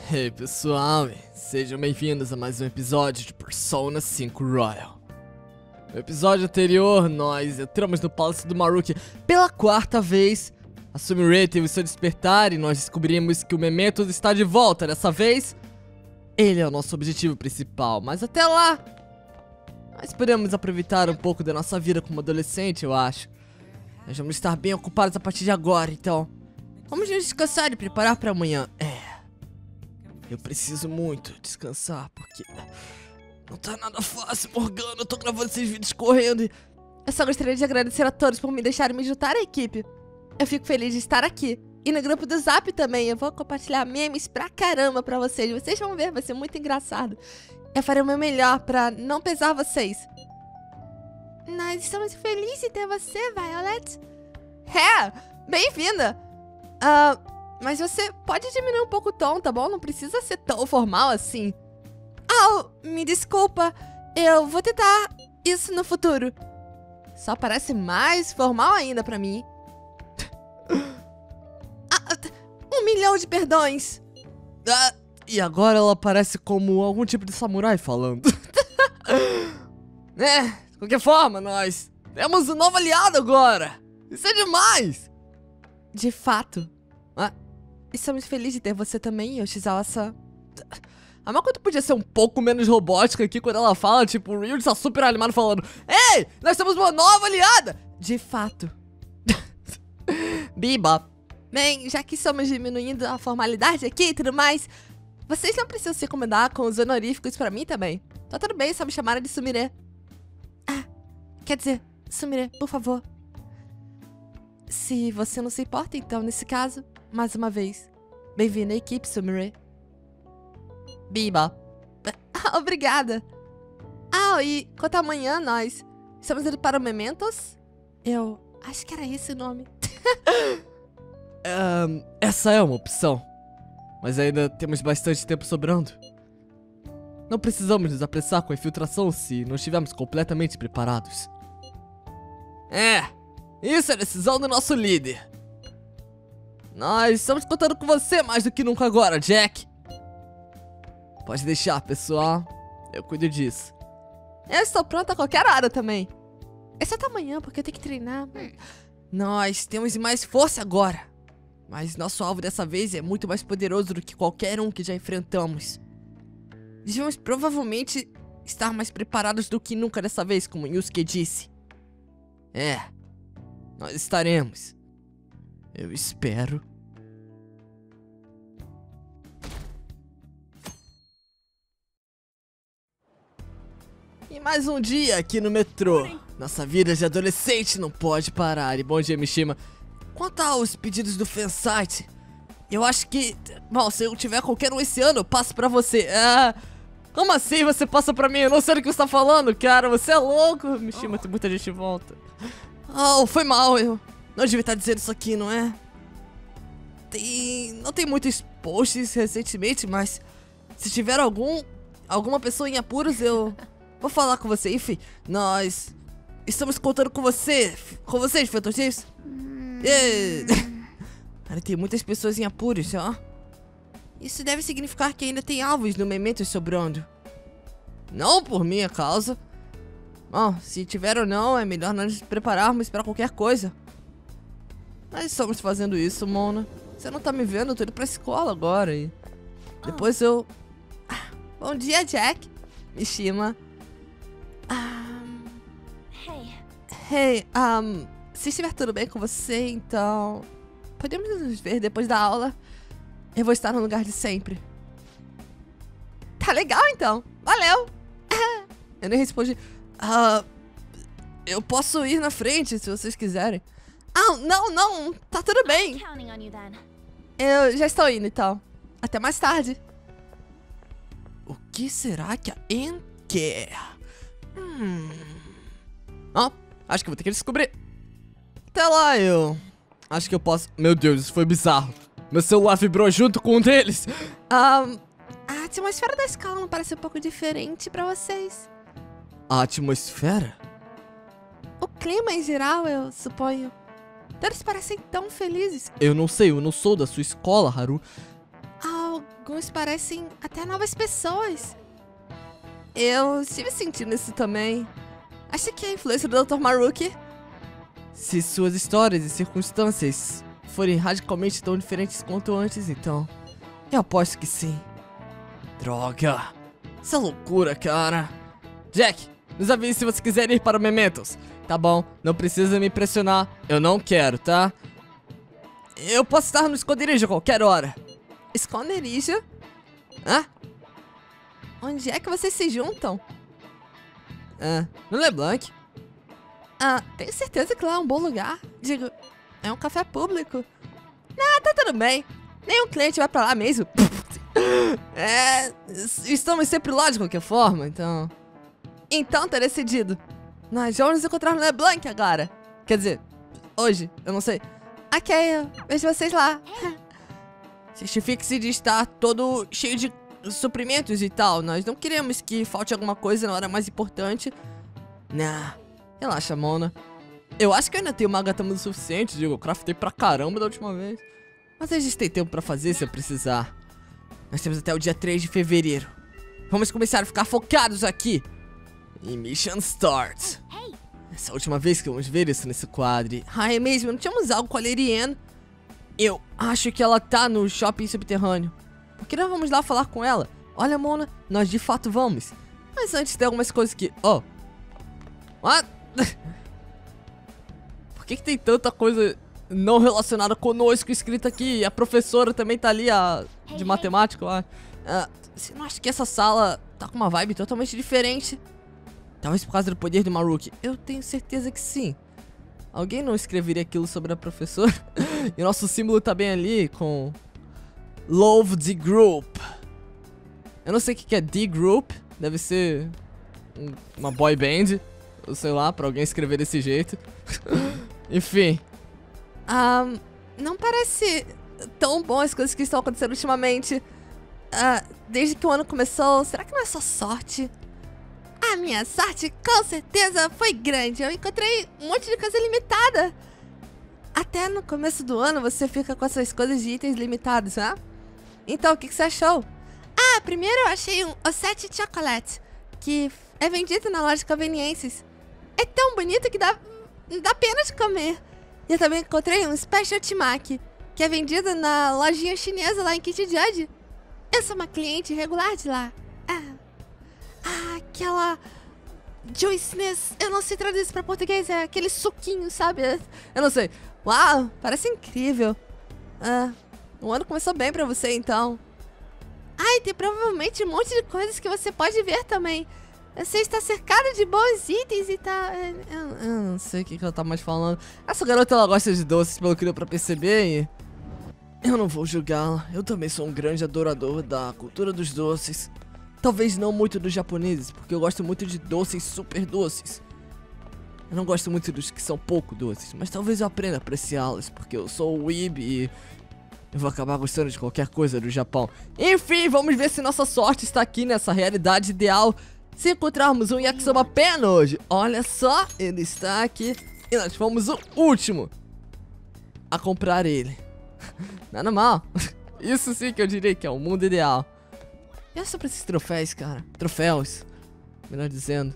Hey pessoal, sejam bem-vindos a mais um episódio de Persona 5 Royal. No episódio anterior, nós entramos no Palácio do Maruki pela quarta vez. A Sumire teve seu despertar e nós descobrimos que o Mementos está de volta. Dessa vez, ele é o nosso objetivo principal, mas até lá, nós podemos aproveitar um pouco da nossa vida como adolescente, eu acho. Nós vamos estar bem ocupados a partir de agora, então vamos nos descansar e preparar para amanhã. Eu preciso muito descansar, porque não tá nada fácil, Morgana. Eu tô gravando esses vídeos correndo e... Eu só gostaria de agradecer a todos por me deixarem me juntar à equipe. Eu fico feliz de estar aqui. E no grupo do Zap também, eu vou compartilhar memes pra caramba pra vocês. Vocês vão ver, vai ser muito engraçado. Eu farei o meu melhor pra não pesar vocês. Nós estamos felizes em ter você, Violet. Bem-vinda! Mas você pode diminuir um pouco o tom, tá bom? Não precisa ser tão formal assim. Me desculpa. Eu vou tentar isso no futuro. Só parece mais formal ainda pra mim. 1 milhão de perdões. E agora ela parece como algum tipo de samurai falando. De qualquer forma, nós temos um novo aliado agora. Isso é demais. De fato. Estamos felizes de ter você também, Yoshizawa-san. A Makoto podia ser um pouco menos robótica aqui quando ela fala, tipo, o Ryu está super animado falando: Ei, nós temos uma nova aliada! De fato. Biba. Bem, já que estamos diminuindo a formalidade aqui e tudo mais, vocês não precisam se incomodar com os honoríficos pra mim também. Tá tudo bem, só me chamaram de Sumire. Quer dizer, Sumire, por favor. Se você não se importa, então, nesse caso, mais uma vez, bem-vindo à equipe, Sumire. Biba. Obrigada. E quanto a amanhã, nós estamos indo para o Mementos? Eu acho que era esse o nome. Essa é uma opção. Mas ainda temos bastante tempo sobrando. Não precisamos nos apressar com a infiltração se não estivermos completamente preparados. Isso é a decisão do nosso líder. Nós estamos contando com você mais do que nunca agora, Jack. Pode deixar, pessoal. Eu cuido disso. Eu estou pronta a qualquer hora também. Exceto amanhã, porque eu tenho que treinar. Nós temos mais força agora. Mas nosso alvo dessa vez é muito mais poderoso do que qualquer um que já enfrentamos. Devemos provavelmente estar mais preparados do que nunca dessa vez, como Yusuke disse. Nós estaremos. Eu espero. E mais um dia aqui no metrô. Nossa vida de adolescente não pode parar. E bom dia, Mishima. Quanto aos pedidos do fansite, eu acho que... Bom, se eu tiver qualquer um esse ano, eu passo pra você. Como assim você passa pra mim? Eu não sei do que você tá falando, cara. Você é louco. Mishima, tem muita gente em volta. Foi mal. Eu não devia estar dizendo isso aqui, não é? Não tem muitos posts recentemente, mas... Se tiver alguma pessoa em apuros, eu... Vou falar com você, enfim. Nós estamos contando com você. Com vocês, Phantom Chiefs. Cara, tem muitas pessoas em apuros, ó. Isso deve significar que ainda tem alvos no Mementos sobrando. Não por minha causa. Bom, se tiver ou não, é melhor nós nos prepararmos para qualquer coisa. Nós estamos fazendo isso, Mona. Você não tá me vendo? Eu tô indo pra escola agora e... Depois eu... Bom dia, Jack. Mishima. Se estiver tudo bem com você, então... Podemos nos ver depois da aula? Eu vou estar no lugar de sempre. Tá legal, então. Valeu. Eu nem respondi. Eu posso ir na frente, se vocês quiserem. Não. Tá tudo bem. Eu já estou indo, então. Até mais tarde. O que será que a Anne quer? Acho que vou ter que descobrir. Até lá, eu... Acho que eu posso... Meu Deus, isso foi bizarro. Meu celular vibrou junto com um deles. A atmosfera da escola não parece um pouco diferente pra vocês? A atmosfera? O clima em geral, eu suponho. Todos parecem tão felizes. Eu não sei, eu não sou da sua escola, Haru. alguns parecem até novas pessoas. Eu estive sentindo isso também. Acha que é a influência do Dr. Maruki? Se suas histórias e circunstâncias forem radicalmente tão diferentes quanto antes, então eu aposto que sim. Droga! Essa loucura, cara! Jack, nos avise se você quiser ir para o Mementos. Tá bom, não precisa me pressionar. Eu não quero, tá? Eu posso estar no esconderijo a qualquer hora. Esconderijo? Hã? Onde é que vocês se juntam? No LeBlanc. Tenho certeza que lá é um bom lugar. Digo, é um café público. Tá tudo bem. Nenhum cliente vai pra lá mesmo. Estamos sempre lá de qualquer forma, então... Então tá decidido. Nós vamos nos encontrar no LeBlanc agora. Quer dizer, hoje, eu não sei. Ok, eu vejo vocês lá. Justifique-se de estar todo cheio de suprimentos e tal. Nós não queremos que falte alguma coisa na hora mais importante. Nah, relaxa, Mona. Eu acho que eu ainda tenho Magatama o suficiente, digo, eu craftei pra caramba da última vez. Mas a gente tem tempo pra fazer se eu precisar. Nós temos até o dia 3 de fevereiro. Vamos começar a ficar focados aqui. E Mission Start. Essa é a última vez que vamos ver isso nesse quadro. É mesmo, não tínhamos algo com a Leriane. Eu acho que ela tá no shopping subterrâneo. Por que não vamos lá falar com ela? Olha, Mona, nós de fato vamos. Mas antes tem algumas coisas que... Oh. What? Por que tem tanta coisa não relacionada conosco escrita aqui? A professora também tá ali, de matemática, ó. Você não acha que essa sala tá com uma vibe totalmente diferente? Talvez por causa do poder do Maruki. Eu tenho certeza que sim. Alguém não escreveria aquilo sobre a professora? E o nosso símbolo tá bem ali com... Love the Group. Eu não sei o que é The Group. Deve ser uma boy band. Ou sei lá, pra alguém escrever desse jeito. Enfim. Não parece tão bom as coisas que estão acontecendo ultimamente. Desde que o ano começou, será que não é só sorte? A minha sorte, com certeza, foi grande. Eu encontrei um monte de coisa limitada. Até no começo do ano você fica com essas coisas de itens limitados, né? Então, o que você achou? Primeiro eu achei um Ossete Chocolate, que é vendido na loja de conveniências. É tão bonito que dá pena de comer. E eu também encontrei um Special Temaki, que é vendido na lojinha chinesa lá em Kitty. Eu sou uma cliente regular de lá. Aquela juiciness, eu não sei traduzir isso pra português, é aquele suquinho, sabe? Eu não sei. Uau, parece incrível. O ano começou bem pra você, então. Tem provavelmente um monte de coisas que você pode ver também. Você está cercado de bons itens e tá... Eu não sei o que ela tá mais falando. Essa garota, ela gosta de doces, pelo que deu pra perceber, e... Eu não vou julgá-la. Eu também sou um grande adorador da cultura dos doces. Talvez não muito dos japoneses, porque eu gosto muito de doces super doces. Eu não gosto muito dos que são pouco doces, mas talvez eu aprenda a apreciá-los, porque eu sou weeb e eu vou acabar gostando de qualquer coisa do Japão. Enfim, vamos ver se nossa sorte está aqui nessa realidade ideal. Se encontrarmos um Yakisoba Pen hoje, olha só, ele está aqui e nós fomos o último a comprar ele. Nada mal. Isso sim que eu diria que é o mundo ideal. E sobre esses troféus, cara. Troféus, melhor dizendo.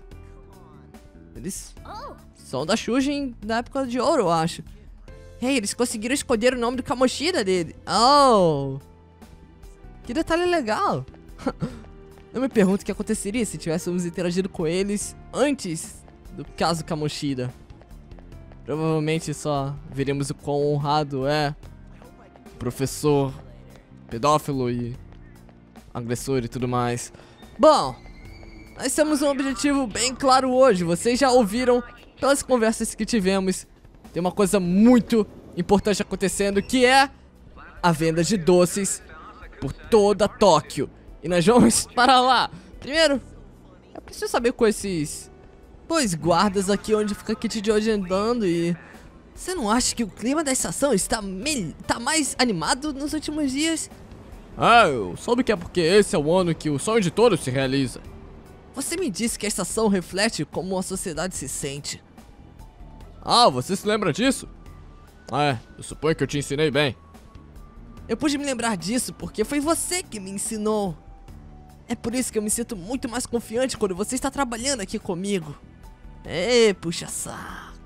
Eles são da Shujin da época de ouro, eu acho. Eles conseguiram escolher o nome do Kamoshida dele. Oh! Que detalhe legal. Eu me pergunto o que aconteceria se tivéssemos interagido com eles antes do caso Kamoshida. Provavelmente só veremos o quão honrado é o professor pedófilo e agressor e tudo mais. Bom, nós temos um objetivo bem claro hoje. Vocês já ouviram pelas conversas que tivemos. Tem uma coisa muito importante acontecendo, que é a venda de doces por toda Tóquio. E nós vamos para lá. Primeiro, eu preciso saber com esses guardas aqui onde fica Kit de hoje andando. E você não acha que o clima da estação está mais animado nos últimos dias? Eu soube que é porque esse é o ano que o sonho de todos se realiza. Você me disse que a estação reflete como a sociedade se sente. Você se lembra disso? Eu suponho que eu te ensinei bem. Eu pude me lembrar disso porque foi você que me ensinou. É por isso que eu me sinto muito mais confiante quando você está trabalhando aqui comigo. Ei, puxa saco.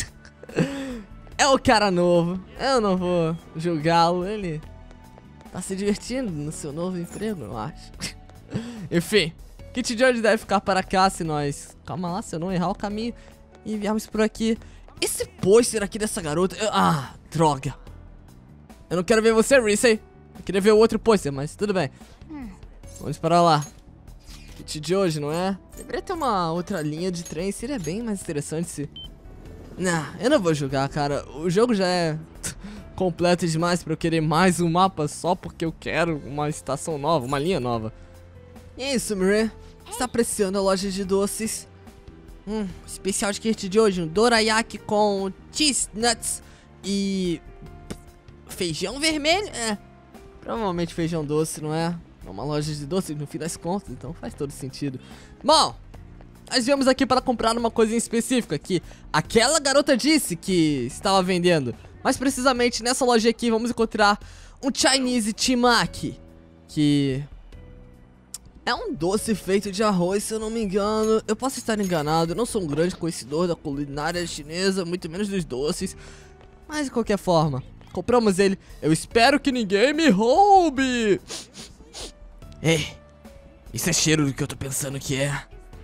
É o cara novo. Eu não vou julgá-lo. Ele tá se divertindo no seu novo emprego, eu acho. Enfim, Kit George deve ficar para cá se nós... Calma lá, se eu não errar o caminho e viermos por aqui. Esse pôster aqui dessa garota... Ah, droga. Eu não quero ver você, Reese. Eu queria ver o outro pôster, mas tudo bem. Vamos para lá. Kit George, não é? Deveria ter uma outra linha de trem. Seria bem mais interessante se... Não, eu não vou jogar, cara. O jogo já é completo demais pra eu querer mais um mapa só porque eu quero uma estação nova, uma linha nova. E é isso, Mirai. Está apreciando a loja de doces? Especial de Kit George, um dorayaki com cheese nuts e... feijão vermelho? É, provavelmente feijão doce, não é? É uma loja de doces no fim das contas, então faz todo sentido. Bom, nós viemos aqui para comprar uma coisa em específica que aquela garota disse que estava vendendo. Mais precisamente, nessa loja aqui, vamos encontrar um Chinese Temaki, que é um doce feito de arroz, se eu não me engano. Eu posso estar enganado, eu não sou um grande conhecedor da culinária chinesa, muito menos dos doces. Mas de qualquer forma, compramos ele. Eu espero que ninguém me roube. Ei, isso é cheiro do que eu tô pensando que é.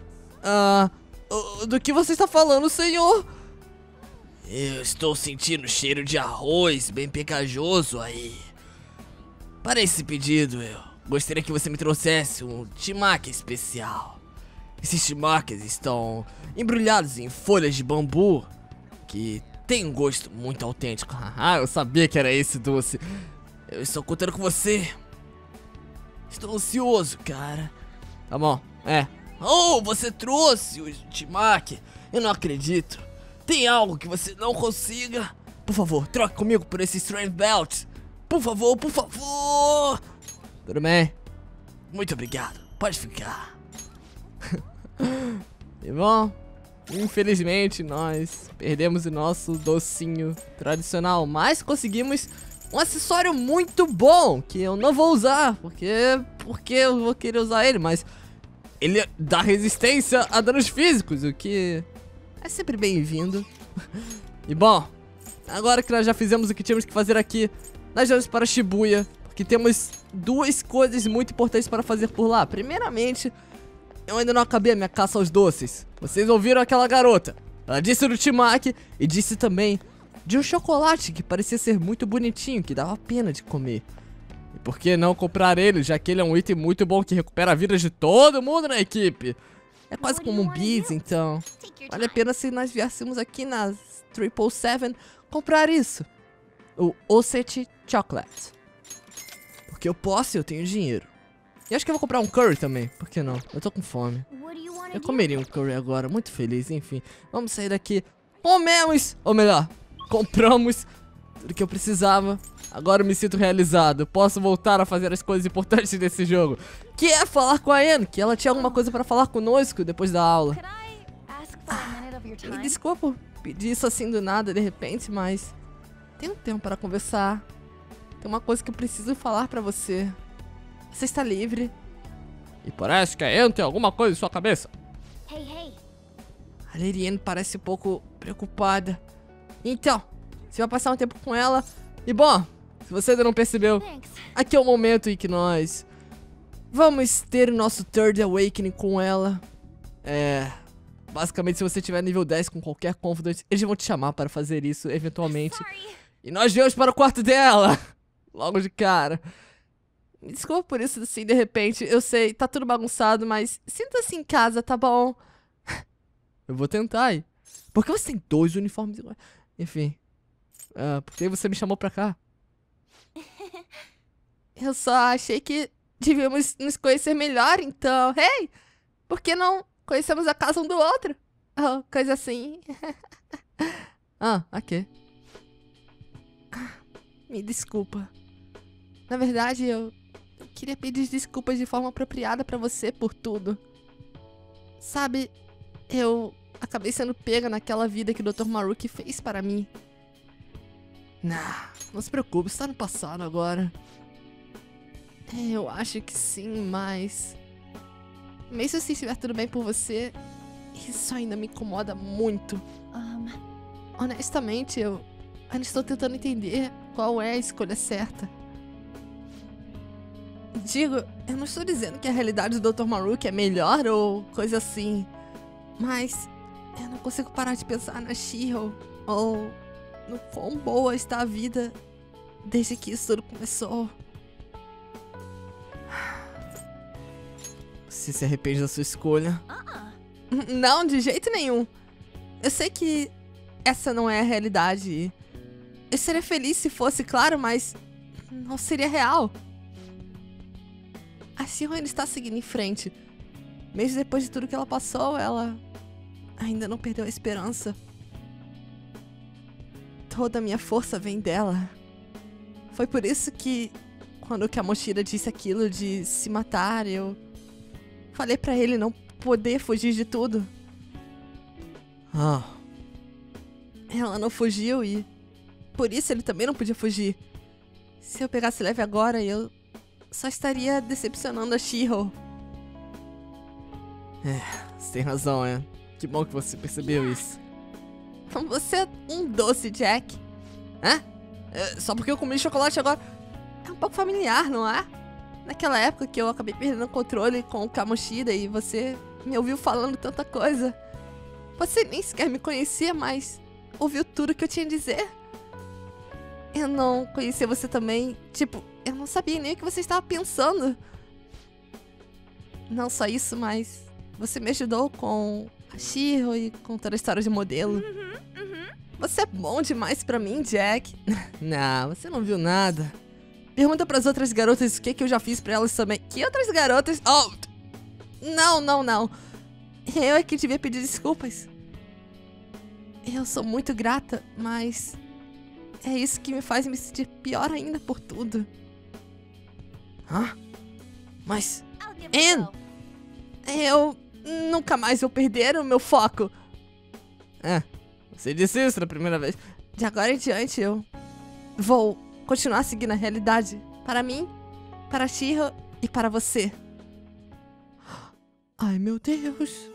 Do que você está falando, senhor? Eu estou sentindo cheiro de arroz bem pegajoso aí. Para esse pedido, eu gostaria que você me trouxesse um temaki especial. Esses temakis estão embrulhados em folhas de bambu que tem um gosto muito autêntico. Ah, eu sabia que era esse doce. Eu estou contando com você. Estou ansioso, cara. Tá bom, Oh, você trouxe o temaki. Eu não acredito. Tem algo que você não consiga? Por favor, troque comigo por esse Strand Belt. Por favor, por favor. Tudo bem? Muito obrigado. Pode ficar. E bom, infelizmente nós perdemos o nosso docinho tradicional, mas conseguimos um acessório muito bom que eu não vou usar, porque eu vou querer usar ele, mas ele dá resistência a danos físicos, o que é sempre bem-vindo. E bom, agora que nós já fizemos o que tínhamos que fazer aqui, nós vamos para Shibuya, porque temos duas coisas muito importantes para fazer por lá. Primeiramente, eu ainda não acabei a minha caça aos doces. Vocês ouviram aquela garota? Ela disse do temaki e disse também de um chocolate que parecia ser muito bonitinho, que dava pena de comer. E por que não comprar ele, já que ele é um item muito bom que recupera a vida de todo mundo na equipe? É quase como um bis, então vale a pena se nós viéssemos aqui na 777 comprar isso. O Osechi Chocolate. Porque eu posso e eu tenho dinheiro. E acho que eu vou comprar um curry também, por que não? Eu tô com fome. Eu comeria um curry agora, muito feliz, enfim. Vamos sair daqui. Comemos, ou melhor, compramos tudo que eu precisava. Agora eu me sinto realizado. Posso voltar a fazer as coisas importantes desse jogo, que é falar com a Anne, que ela tinha alguma coisa pra falar conosco depois da aula. Me desculpa por pedir isso assim do nada, de repente, mas tem um tempo para conversar. Tem uma coisa que eu preciso falar pra você. Você está livre? E parece que a Anne tem alguma coisa em sua cabeça. A Lady Anne parece um pouco preocupada. Então, você vai passar um tempo com ela. E bom, se você ainda não percebeu, aqui é o momento em que nós vamos ter o nosso Third Awakening com ela. Basicamente, se você tiver nível 10 com qualquer Confidant, eles vão te chamar para fazer isso eventualmente. E nós viemos para o quarto dela, logo de cara. Me desculpa por isso, assim, de repente. Eu sei, tá tudo bagunçado, mas sinta-se em casa, tá bom? Eu vou tentar ir. Por que você tem dois uniformes iguais? Enfim. Por que você me chamou pra cá? Eu só achei que devíamos nos conhecer melhor, então... Hey! Por que não conhecemos a casa um do outro? Oh, coisa assim. Ok. Me desculpa. Na verdade, eu queria pedir desculpas de forma apropriada pra você por tudo. Sabe, eu acabei sendo pega naquela vida que o Dr. Maruki fez para mim. Não se preocupe, está no passado agora. Eu acho que sim, mas... mesmo se estiver tudo bem por você, isso ainda me incomoda muito. Honestamente, eu ainda estou tentando entender qual é a escolha certa. Digo, eu não estou dizendo que a realidade do Dr. Maruki é melhor ou coisa assim, mas eu não consigo parar de pensar na Shiro ou no quão boa está a vida desde que isso tudo começou. Você se arrepende da sua escolha? Não, de jeito nenhum. Eu sei que essa não é a realidade. Eu seria feliz se fosse, claro, mas não seria real. A Shiro ainda está seguindo em frente. Mesmo depois de tudo que ela passou, ela ainda não perdeu a esperança. Toda a minha força vem dela. Foi por isso que, quando o Kamoshida disse aquilo de se matar, eu falei pra ele não poder fugir de tudo. Ela não fugiu e por isso ele também não podia fugir. Se eu pegasse leve agora, eu só estaria decepcionando a Shiro. Você tem razão, Que bom que você percebeu isso. Você é um doce, Jack. Só porque eu comi chocolate agora. É um pouco familiar, não é? Naquela época que eu acabei perdendo o controle com o Kamoshida e você me ouviu falando tanta coisa. Você nem sequer me conhecia, mas ouviu tudo que eu tinha a dizer. Eu não conhecia você também. Tipo, eu não sabia nem o que você estava pensando. Não só isso, mas você me ajudou com a Shiro e com toda a história de modelo. Você é bom demais pra mim, Jack. Não, você não viu nada. Pergunta pras outras garotas o que eu já fiz pra elas também. Que outras garotas? Oh! Não. Eu é que devia pedir desculpas. Eu sou muito grata, mas é isso que me faz me sentir pior ainda por tudo. Mas... Anne! Eu nunca mais vou perder o meu foco. Você disse isso na primeira vez. De agora em diante, eu vou continuar seguindo a realidade. Para mim, para a Shiro e para você. Ai, meu Deus.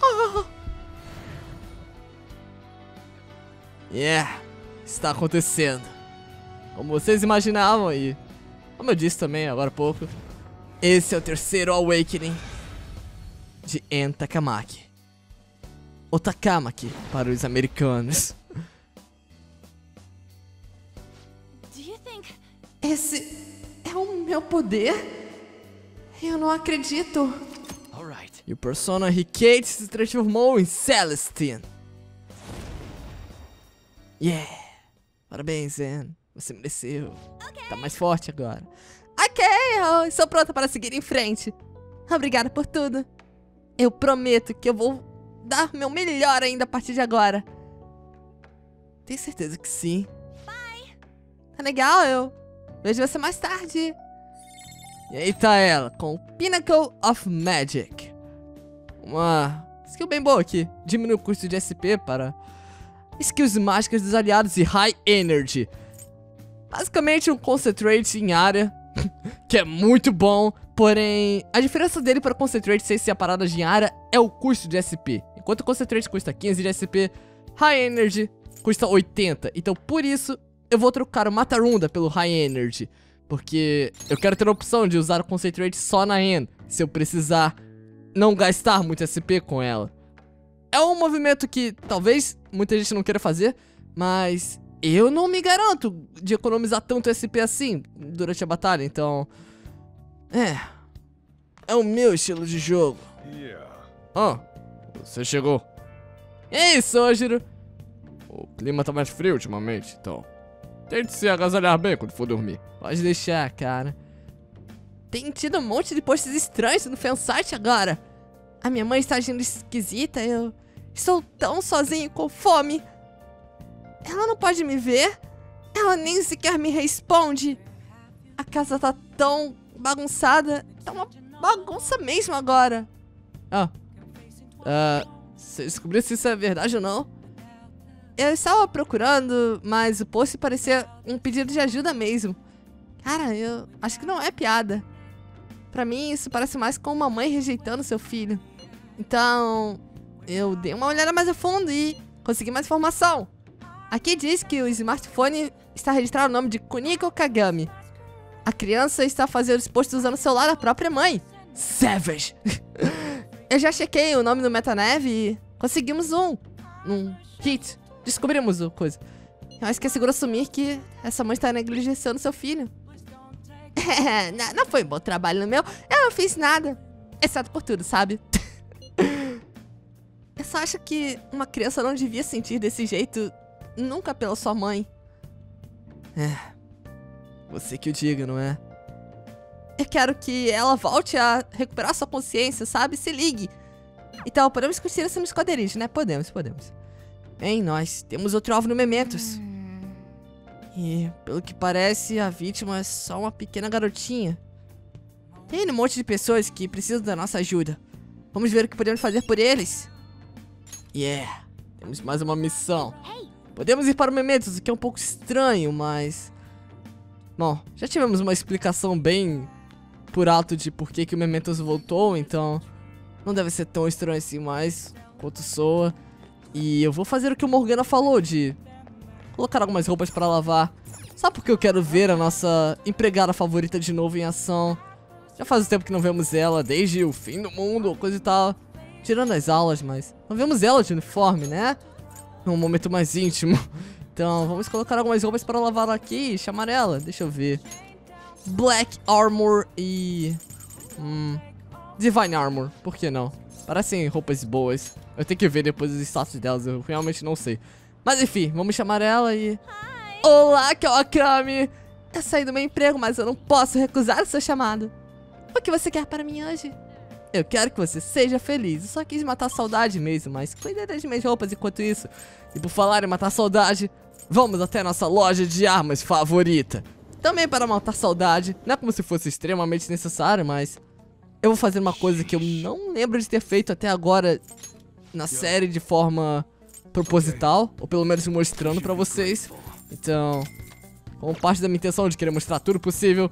Está acontecendo. Como vocês imaginavam e... como eu disse também agora há pouco, esse é o terceiro Awakening de Anne Takamaki. Ou Takamaki para os americanos. Esse é o meu poder? Eu não acredito. E o Persona Hecate se transformou em Celestine. Parabéns, Anne. Você mereceu. Tá mais forte agora. Ok, eu estou pronta para seguir em frente. Obrigada por tudo. Eu prometo que eu vou dar meu melhor ainda a partir de agora. Tenho certeza que sim. Tá legal, eu vejo você mais tarde. E aí tá ela, com o Pinnacle of Magic. Uma skill bem boa aqui. Diminui o custo de SP para skills mágicas dos aliados e High Energy. Basicamente um Concentrate em área, que é muito bom. Porém, a diferença dele para o Concentrate sem ser a parada de área é o custo de SP. Enquanto o Concentrate custa 15 de SP, High Energy custa 80. Então por isso eu vou trocar o Matarunda pelo High Energy. Porque eu quero ter a opção de usar o Concentrate só na Anne, se eu precisar não gastar muito SP com ela. É um movimento que talvez muita gente não queira fazer, mas eu não me garanto de economizar tanto SP assim durante a batalha, então... É o meu estilo de jogo. Você chegou. E aí, Sojiro? O clima tá mais frio ultimamente, então tente se agasalhar bem quando for dormir. Pode deixar, cara. Tem tido um monte de posts estranhos no fansite agora. A minha mãe está agindo esquisita, eu estou tão sozinho com fome. Ela não pode me ver. Ela nem sequer me responde. A casa tá tão bagunçada. Tá uma bagunça mesmo agora. Você descobriu se isso é verdade ou não? eu estava procurando, mas o post parecia um pedido de ajuda mesmo. Cara, eu acho que não é piada. Pra mim, isso parece mais com uma mãe rejeitando seu filho. Então, eu dei uma olhada mais a fundo e consegui mais informação. Aqui diz que o smartphone está registrado o nome de Kuniko Kagami. A criança está fazendo exposto usando o celular da própria mãe. Savage! Eu já chequei o nome do Metanev e conseguimos um hit. Descobrimos o coisa. Eu acho que é seguro assumir que essa mãe está negligenciando seu filho. Não foi um bom trabalho no meu. Eu não fiz nada. Exceto por tudo, sabe? Eu só acho que uma criança não devia sentir desse jeito nunca pela sua mãe. Você que o diga, não é? Eu quero que ela volte a recuperar sua consciência, sabe? Se ligue. Então, podemos discutir isso no esconderijo, né? Podemos. Bem, nós temos outro alvo no Mementos. E, pelo que parece, a vítima é só uma pequena garotinha. Tem um monte de pessoas que precisam da nossa ajuda. Vamos ver o que podemos fazer por eles. Temos mais uma missão. Podemos ir para o Mementos, o que é um pouco estranho, mas... Bom, já tivemos uma explicação bem por alto de por que o Mementos voltou, então... Não deve ser tão estranho assim mais, quanto soa. E eu vou fazer o que o Morgana falou, de colocar algumas roupas pra lavar. Só porque eu quero ver a nossa empregada favorita de novo em ação. Já faz um tempo que não vemos ela, desde o fim do mundo, coisa e tal. Tirando as aulas, mas não vemos ela de uniforme, né? Num momento mais íntimo. Então, vamos colocar algumas roupas para lavar aqui e chamar ela. Deixa eu ver. Black Armor e... Divine Armor, por que não? Parecem roupas boas. Eu tenho que ver depois os status delas, eu realmente não sei. Mas enfim, vamos chamar ela e... Olá, Kawakami! Eu saí do meu emprego, mas eu não posso recusar o seu chamado. O que você quer para mim hoje? Eu quero que você seja feliz. Eu só quis matar a saudade mesmo, mas cuida das minhas roupas enquanto isso. E por falar em matar a saudade, vamos até a nossa loja de armas favorita. Também para matar a saudade. Não é como se fosse extremamente necessário, mas... Eu vou fazer uma coisa que eu não lembro de ter feito até agora na série de forma proposital, ou pelo menos mostrando pra vocês. Então, como parte da minha intenção de querer mostrar tudo possível,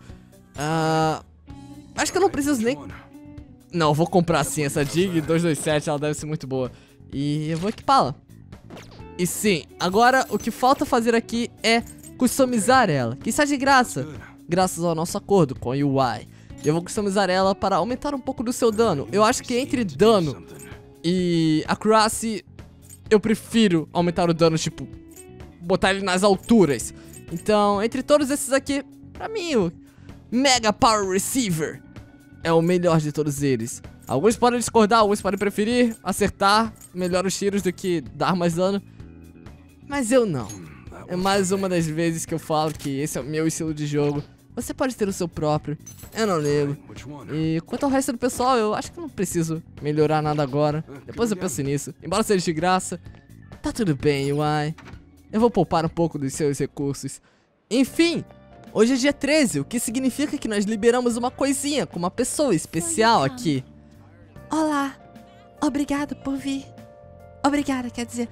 acho que eu não preciso nem... Não, eu vou comprar sim essa Dig 227, ela deve ser muito boa. E eu vou equipá-la. E sim, agora o que falta fazer aqui é customizar ela, que está de graça, graças ao nosso acordo com a UI. E eu vou customizar ela para aumentar um pouco do seu dano. Eu acho que entre dano e accuracy, eu prefiro aumentar o dano, tipo, botar ele nas alturas. Então, entre todos esses aqui, pra mim, o Mega Power Receiver é o melhor de todos eles. Alguns podem discordar, alguns podem preferir acertar melhor os tiros do que dar mais dano. Mas eu não. É mais uma das vezes que eu falo que esse é o meu estilo de jogo. Você pode ter o seu próprio, eu não nego. E quanto ao resto do pessoal, eu acho que não preciso melhorar nada agora. Depois eu penso nisso. Embora seja de graça, tá tudo bem, UI. Eu vou poupar um pouco dos seus recursos. Enfim, hoje é dia 13, o que significa que nós liberamos uma coisinha com uma pessoa especial aqui. Olá, obrigado por vir. Obrigada, quer dizer,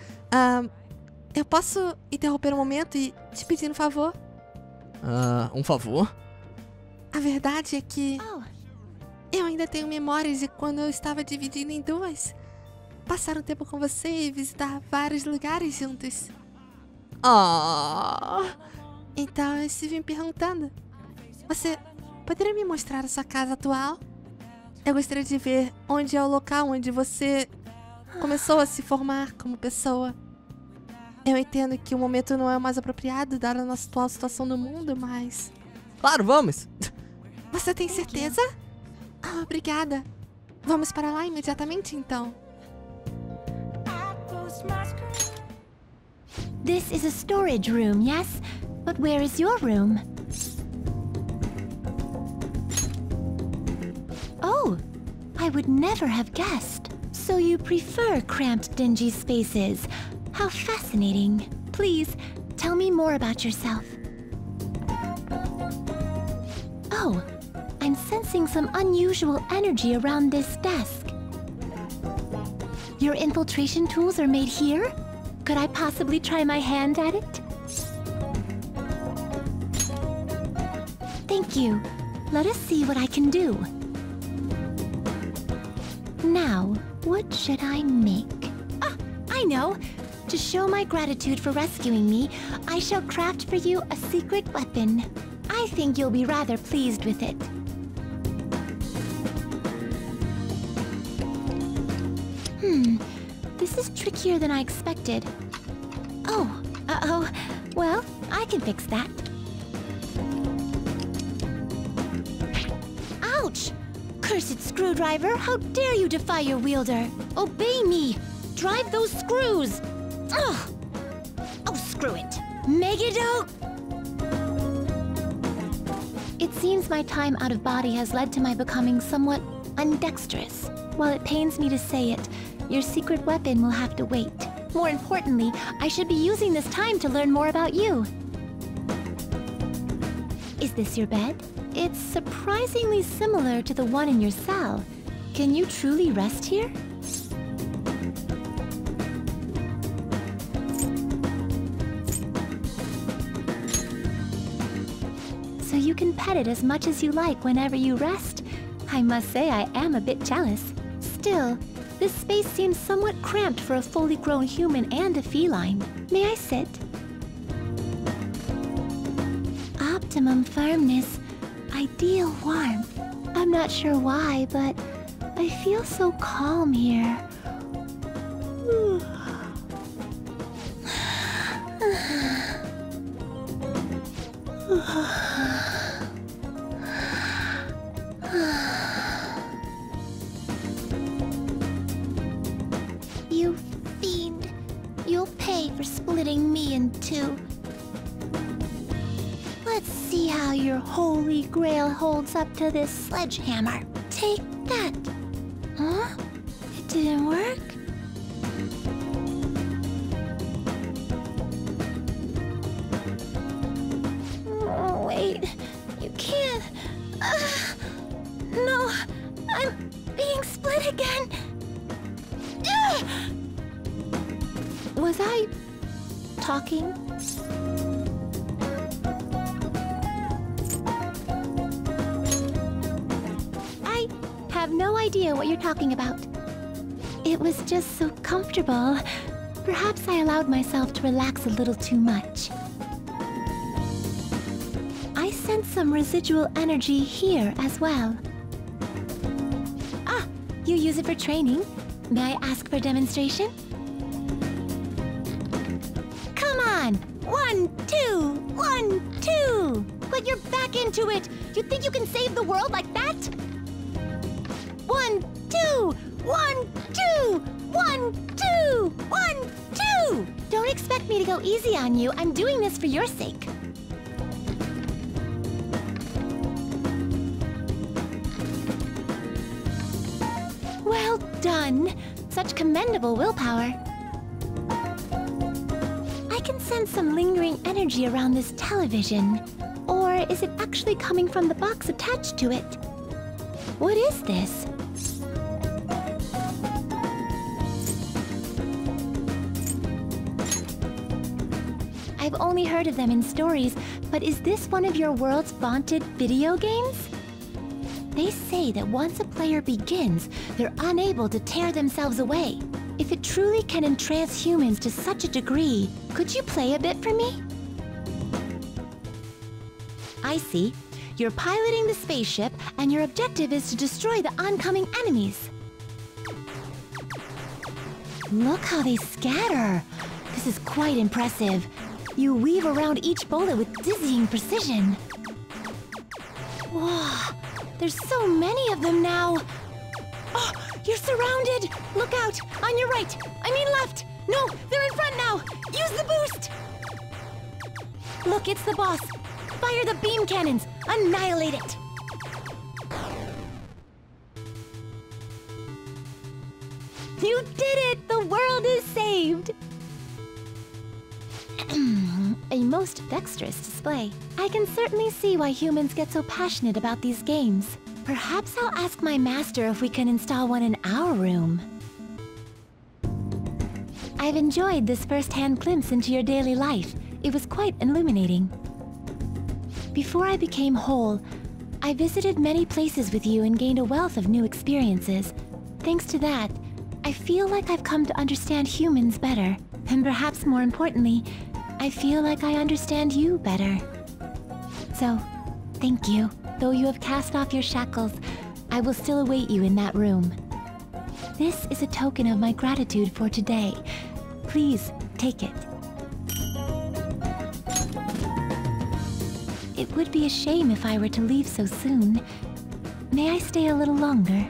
eu posso interromper um momento e te pedir um favor? Um favor? A verdade é que eu ainda tenho memórias de quando eu estava dividindo em duas. Passar um tempo com você e visitar vários lugares juntos. Então eu estive me perguntando, você poderia me mostrar a sua casa atual? Eu gostaria de ver onde é o local onde você começou a se formar como pessoa. Eu entendo que o momento não é o mais apropriado, dada a nossa atual situação no mundo, mas... Claro, vamos! Você tem certeza? Obrigada. Vamos para lá imediatamente, então. This is a storage room, yes? But where is your room? Oh, I would never have guessed. So you prefer cramped, dingy spaces. How fascinating. Please, tell me more about yourself. Oh, I'm sensing some unusual energy around this desk. Your infiltration tools are made here? Could I possibly try my hand at it? Thank you. Let us see what I can do. Now, what should I make? Ah, I know! To show my gratitude for rescuing me, I shall craft for you a secret weapon. I think you'll be rather pleased with it. This is trickier than I expected. Oh, uh-oh. Well, I can fix that. Ouch! Cursed screwdriver, how dare you defy your wielder? Obey me! Drive those screws! Ugh! Oh, screw it! Megadote! It seems my time out of body has led to my becoming somewhat undexterous. While it pains me to say it, your secret weapon will have to wait. More importantly, I should be using this time to learn more about you. Is this your bed? It's surprisingly similar to the one in your cell. Can you truly rest here? So you can pet it as much as you like whenever you rest. I must say I am a bit jealous. Still, this space seems somewhat cramped for a fully grown human and a feline. May I sit? Optimum firmness, ideal warmth. I'm not sure why, but I feel so calm here. You fiend. You'll pay for splitting me in two. Let's see how your holy grail holds up to this sledgehammer. Take that. Huh? It didn't work? Oh, wait. You can't. No, I'm being split again. Was I talking? I have no idea what you're talking about. It was just so comfortable. Perhaps I allowed myself to relax a little too much. I sense some residual energy here as well. Ah, you use it for training. May I ask for a demonstration? Come on! 1, 2, 1, 2! Put your back into it! You think you can save the world like that? 1, 2! 1, 2! 1, 2! 1, 2! Don't expect me to go easy on you. I'm doing this for your sake. Well done! Such commendable willpower. I can sense some lingering energy around this television. Or is it actually coming from the box attached to it? What is this? I've only heard of them in stories, but is this one of your world's vaunted video games? They say that once a player begins, they're unable to tear themselves away. If it truly can entrance humans to such a degree, could you play a bit for me? I see. You're piloting the spaceship, and your objective is to destroy the oncoming enemies. Look how they scatter. This is quite impressive. You weave around each bullet with dizzying precision. Whoa, there's so many of them now. Oh, you're surrounded. Look out, on your right. I mean left. No, they're in front now. Use the boost. Look, it's the boss. Fire the beam cannons. Annihilate it. You did it! The world is saved! A most dexterous display. I can certainly see why humans get so passionate about these games. Perhaps I'll ask my master if we can install one in our room. I've enjoyed this first-hand glimpse into your daily life. It was quite illuminating. Before I became whole, I visited many places with you and gained a wealth of new experiences. Thanks to that, I feel like I've come to understand humans better. And perhaps more importantly, I feel like I understand you better. So, thank you. Though you have cast off your shackles, I will still await you in that room. This is a token of my gratitude for today. Please, take it. It would be a shame if I were to leave so soon. May I stay a little longer?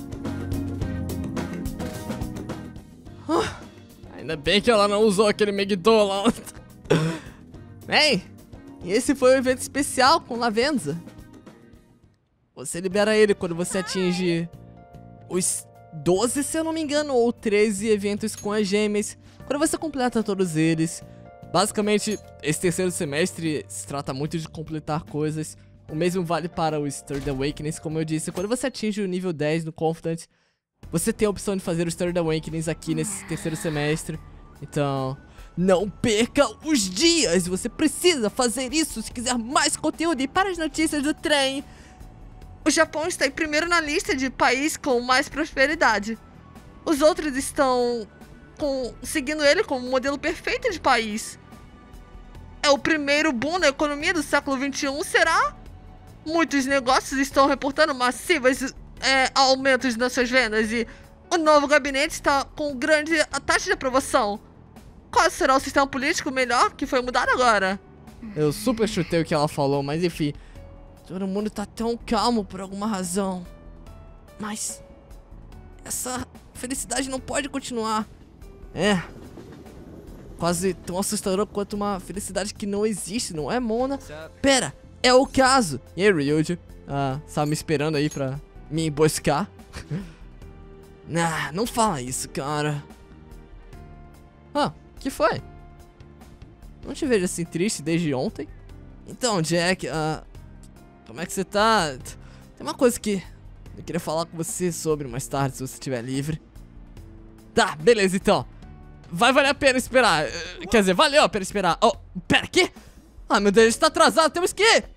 Ainda bem que ela não usou aquele Megiddo lá. Bem, e esse foi o evento especial com Lavenza. Você libera ele quando você atinge os 12, se eu não me engano, ou 13 eventos com as gêmeas. Quando você completa todos eles. Basicamente, esse terceiro semestre se trata muito de completar coisas. O mesmo vale para o Stirred Awakenings, como eu disse. Quando você atinge o nível 10 no Confidant, você tem a opção de fazer o Stirred Awakenings aqui nesse terceiro semestre. Então, não perca os dias! Você precisa fazer isso se quiser mais conteúdo. E para as notícias do trem, o Japão está em primeiro na lista de país com mais prosperidade. Os outros estão seguindo ele como modelo perfeito de país. É o primeiro boom na economia do século XXI, será? Muitos negócios estão reportando massivos aumentos nas suas vendas e o novo gabinete está com grande taxa de aprovação. Qual será o sistema político melhor que foi mudado agora? Eu super chutei o que ela falou, mas enfim. Todo mundo tá tão calmo por alguma razão. Mas essa felicidade não pode continuar. É. Quase tão assustador quanto uma felicidade que não existe, não é, Mona? Pera, é o caso. E aí, Ryuji? Estava me esperando aí pra me emboscar. Não fala isso, cara. Que foi? Não te vejo assim triste desde ontem. Então, Jack, como é que você tá? Tem uma coisa que eu queria falar com você sobre mais tarde, se você estiver livre. Tá, beleza então. Vai valer a pena esperar. Quer dizer, valeu a pena esperar. Oh, pera, que? Meu Deus, a gente tá atrasado, temos que ir.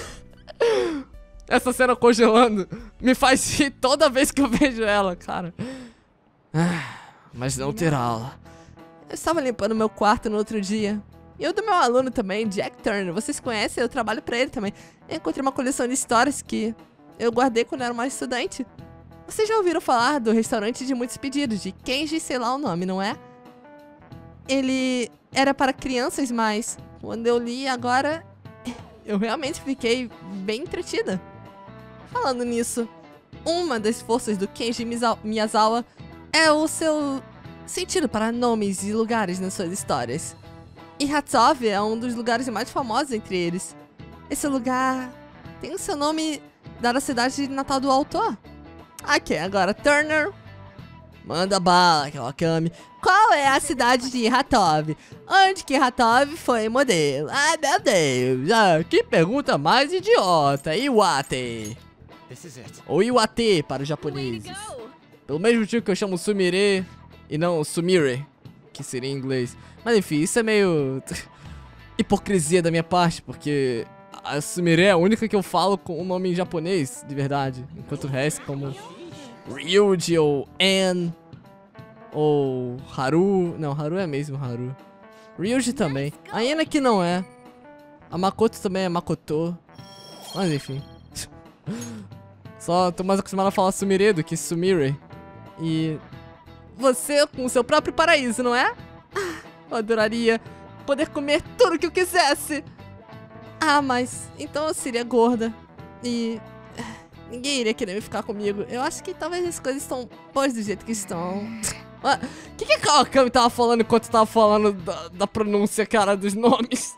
Essa cena congelando me faz rir toda vez que eu vejo ela, cara. Mas não ter aula. Eu estava limpando meu quarto no outro dia. E eu do meu aluno também, Jack Turner. Vocês conhecem? Eu trabalho pra ele também. Eu encontrei uma coleção de histórias que eu guardei quando era mais estudante. Vocês já ouviram falar do restaurante de muitos pedidos, de Kenji, sei lá o nome, não é? Ele era para crianças, mas quando eu li agora, eu realmente fiquei bem entretida. Falando nisso, uma das forças do Kenji Miyazawa é o seu sentido para nomes e lugares nas suas histórias. E Hatove é um dos lugares mais famosos entre eles. Esse lugar tem o seu nome dado à cidade natal do autor. Ok, agora Turner, manda bala, Kawakami. Qual é a cidade de Hatove? Onde que Hatove foi modelo? Ai, meu Deus. Que pergunta mais idiota. Iwate. Ou Iwate para os japoneses. Pelo mesmo motivo que eu chamo Sumire e não Sumire, que seria em inglês. Mas enfim, isso é meio hipocrisia da minha parte, porque a Sumire é a única que eu falo com o nome em japonês, de verdade. Enquanto o resto, como Ryuji ou Anne ou Haru. Não, Haru é mesmo Haru. Ryuji também. A Anne aqui não é. A Makoto também é Makoto. Mas enfim. Só tô mais acostumado a falar Sumire do que Sumire. E você com o seu próprio paraíso, não é? Eu adoraria poder comer tudo o que eu quisesse. Mas então eu seria gorda. E ninguém iria querer me ficar comigo. Eu acho que talvez as coisas estão boas do jeito que estão. O que a Kawakami tava falando enquanto tava falando da pronúncia, cara, dos nomes?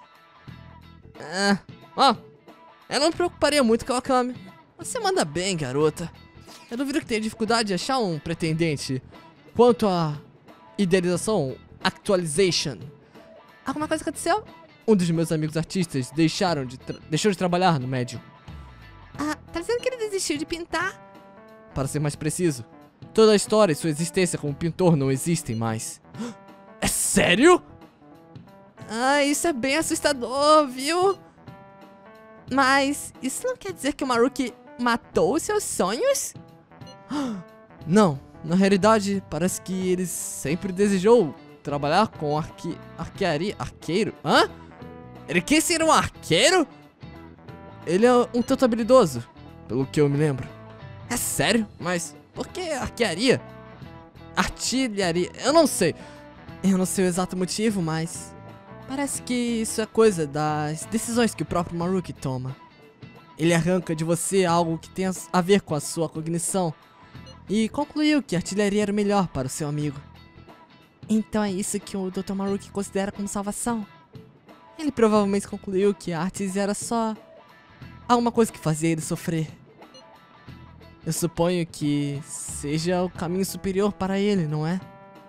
Eu não me preocuparia muito, Kawakami. Você manda bem, garota. Eu duvido que tenha dificuldade de achar um pretendente. Quanto à idealização, actualization. Alguma coisa aconteceu? Um dos meus amigos artistas deixou de trabalhar no médium. Tá dizendo que ele desistiu de pintar? Para ser mais preciso, toda a história e sua existência como pintor não existem mais. É Sério? Ah, isso é bem assustador, viu? Mas isso não quer dizer que o Maruki matou os seus sonhos? Não, na realidade, parece que ele sempre desejou trabalhar com arqueiro? Hã? Ele quis ser um arqueiro? Ele é um tanto habilidoso, pelo que eu me lembro. É sério? Mas por que arquearia? Artilharia? Eu não sei. Eu não sei o exato motivo, mas parece que isso é coisa das decisões que o próprio Maruki toma. Ele arranca de você algo que tem a ver com a sua cognição e concluiu que a artilharia era melhor para o seu amigo. Então é isso que o Dr. Maruki considera como salvação. Ele provavelmente concluiu que a artes era só alguma coisa que fazia ele sofrer. Eu suponho que seja o caminho superior para ele, não é?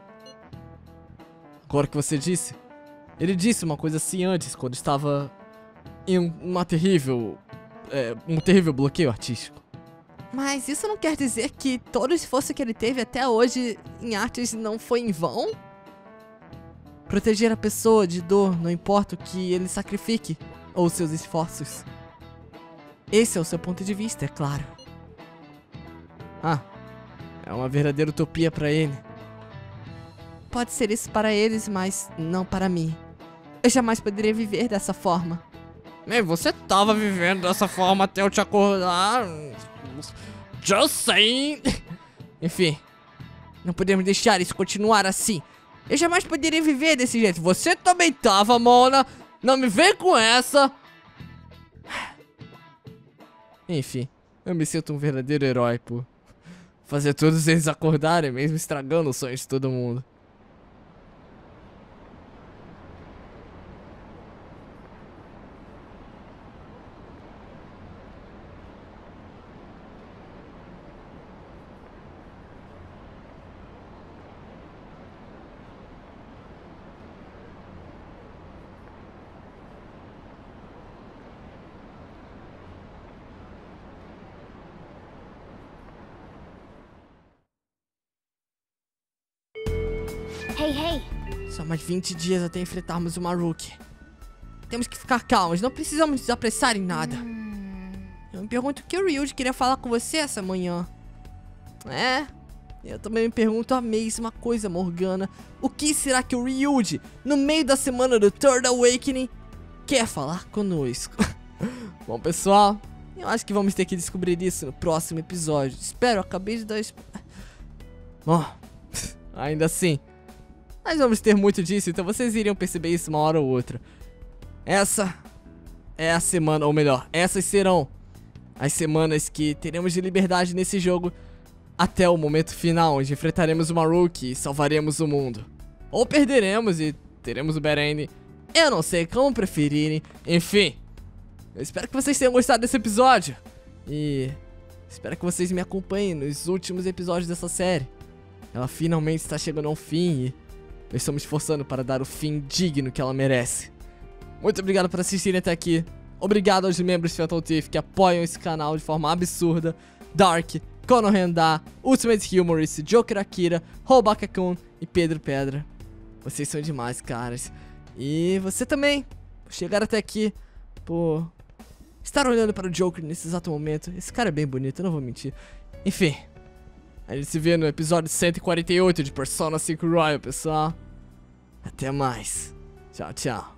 Agora que você disse, ele disse uma coisa assim antes, quando estava em um terrível bloqueio artístico. Mas isso não quer dizer que todo o esforço que ele teve até hoje em artes não foi em vão? Proteger a pessoa de dor, não importa o que ele sacrifique ou seus esforços. Esse é o seu ponto de vista, é claro. Ah, é uma verdadeira utopia para ele. Pode ser isso para eles, mas não para mim. Eu jamais poderia viver dessa forma. Você tava vivendo dessa forma até eu te acordar. Just saying. Enfim, não podemos deixar isso continuar assim. Eu jamais poderia viver desse jeito. Você também tava, Mona. Não me vem com essa. Enfim, eu me sinto um verdadeiro herói por fazer todos eles acordarem, mesmo estragando os sonhos de todo mundo. Hey. Só mais 20 dias até enfrentarmos o Maruki. Temos que ficar calmos, não precisamos nos apressar em nada. Eu me pergunto o que o Ryuji queria falar com você essa manhã. Eu também me pergunto a mesma coisa, Morgana. O que será que o Ryuji, no meio da semana do Third Awakening, quer falar conosco? Bom, pessoal, eu acho que vamos ter que descobrir isso no próximo episódio. Espero, acabei de dar... Bom, ainda assim, nós vamos ter muito disso, então vocês iriam perceber isso uma hora ou outra. Essa é a semana, ou melhor, essas serão as semanas que teremos de liberdade nesse jogo até o momento final, onde enfrentaremos o Maruki e salvaremos o mundo. Ou perderemos e teremos o bad ending. Eu não sei, como preferirem. Enfim, eu espero que vocês tenham gostado desse episódio. E espero que vocês me acompanhem nos últimos episódios dessa série. Ela finalmente está chegando ao fim e eu estou me esforçando para dar o fim digno que ela merece. Muito obrigado por assistirem até aqui. Obrigado aos membros de Phantom Thief que apoiam esse canal de forma absurda. Dark, Konohenda, Ultimate Humorist, Joker Akira, Robaka-kun e Pedro Pedra. Vocês são demais, caras. E você também, por chegar até aqui, por estar olhando para o Joker nesse exato momento. Esse cara é bem bonito, eu não vou mentir. Enfim, a gente se vê no episódio 148 de Persona 5 Royal, pessoal. Até mais. Tchau, tchau.